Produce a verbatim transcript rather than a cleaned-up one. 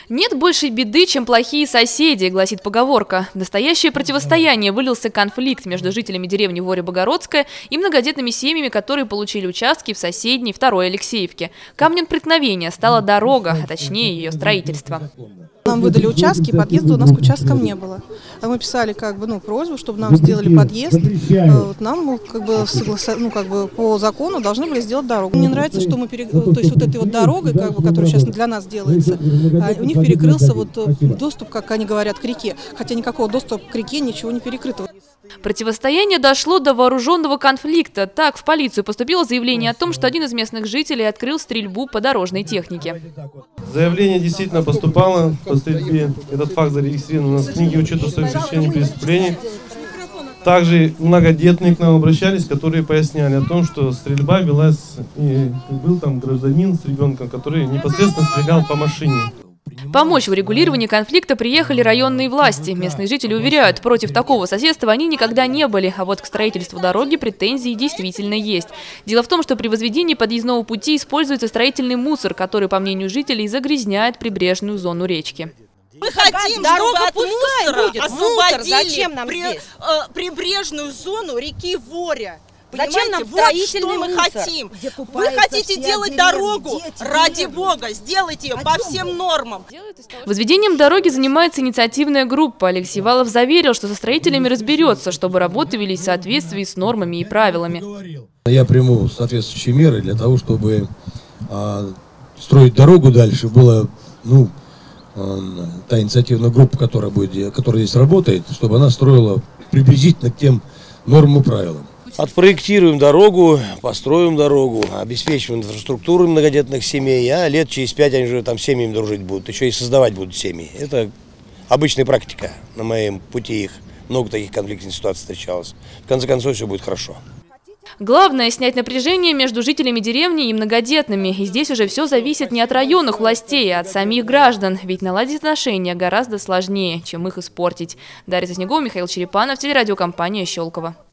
Нет большей беды, чем плохие соседи, гласит поговорка. В настоящее противостояние вылился конфликт между жителями деревни Ворья-Богородская и многодетными семьями, которые получили участки в соседней второй Алексеевке. Камнем преткновения стала дорога, а точнее ее строительство. Нам выдали участки, подъезда у нас к участкам не было. Мы писали как бы, ну, просьбу, чтобы нам сделали подъезд. Вот нам как бы, согласа... ну, как бы по закону должны были сделать дорогу. Мне нравится, что мы пере... то есть вот этой вот дорогой, как бы, которая сейчас для нас делается, у них перекрылся вот доступ, как они говорят, к реке. Хотя никакого доступа к реке, ничего не перекрыто. Противостояние дошло до вооруженного конфликта. Так, в полицию поступило заявление о том, что один из местных жителей открыл стрельбу по дорожной технике. Заявление действительно поступало по стрельбе. Этот факт зарегистрирован у нас в книге учета совершения преступлений. Также многодетные к нам обращались, которые поясняли о том, что стрельба велась, и был там гражданин с ребенком, который непосредственно стрелял по машине. Помочь в урегулировании конфликта приехали районные власти. Местные жители уверяют, против такого соседства они никогда не были, а вот к строительству дороги претензии действительно есть. Дело в том, что при возведении подъездного пути используется строительный мусор, который, по мнению жителей, загрязняет прибрежную зону речки. Мы хотим, чтобы от мусора будет. освободили Зачем нам при, здесь? э, прибрежную зону реки Воря. Зачем нам вот что мы мусор? хотим. Вы хотите делать дорогу? Ради бога, сделайте ее по всем нормам. Возведением дороги занимается инициативная группа. Алексей Валов заверил, что со строителями разберется, чтобы работы велись в соответствии с нормами и правилами. Я приму соответствующие меры для того, чтобы а, строить дорогу дальше. Была, ну, а, та инициативная группа, которая, будет, которая здесь работает, чтобы она строила приблизительно к тем нормам и правилам. Отпроектируем дорогу, построим дорогу, обеспечим инфраструктуру многодетных семей, а лет через пять они уже там семьями дружить будут, еще и создавать будут семьи. Это обычная практика на моем пути их. Много таких конфликтных ситуаций встречалось. В конце концов, все будет хорошо. Главное – снять напряжение между жителями деревни и многодетными. И здесь уже все зависит не от районных властей, а от самих граждан. Ведь наладить отношения гораздо сложнее, чем их испортить. Дарья Заснегова, Михаил Черепанов, телерадиокомпания «Щелково».